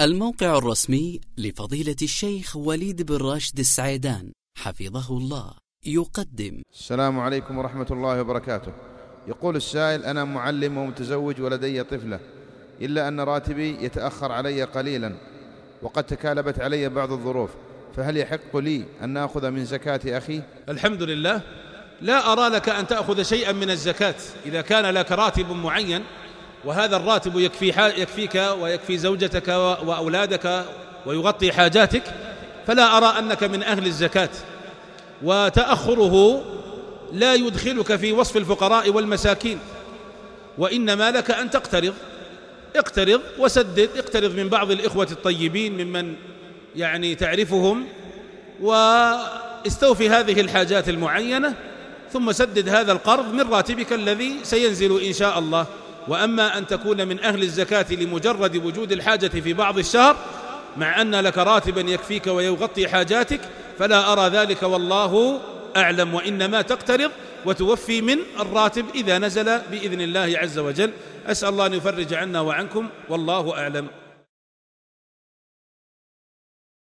الموقع الرسمي لفضيلة الشيخ وليد بن راشد السعيدان حفظه الله يقدم. السلام عليكم ورحمة الله وبركاته. يقول السائل: أنا معلم ومتزوج ولدي طفلة، إلا أن راتبي يتأخر علي قليلا وقد تكالبت علي بعض الظروف، فهل يحق لي أن أخذ من زكاة أخي؟ الحمد لله، لا أرى لك أن تأخذ شيئا من الزكاة إذا كان لك راتب معين وهذا الراتب يكفيك ويكفي زوجتك وأولادك ويغطي حاجاتك، فلا أرى أنك من أهل الزكاة. وتأخره لا يدخلك في وصف الفقراء والمساكين، وإنما لك أن اقترض وسدد، اقترض من بعض الإخوة الطيبين ممن تعرفهم، واستوفي هذه الحاجات المعينة ثم سدد هذا القرض من راتبك الذي سينزل إن شاء الله. وأما أن تكون من أهل الزكاة لمجرد وجود الحاجة في بعض الشهر مع أن لك راتبا يكفيك ويغطي حاجاتك، فلا أرى ذلك والله أعلم، وإنما تقترض وتوفي من الراتب إذا نزل بإذن الله عز وجل. أسأل الله أن يفرج عنا وعنكم، والله أعلم.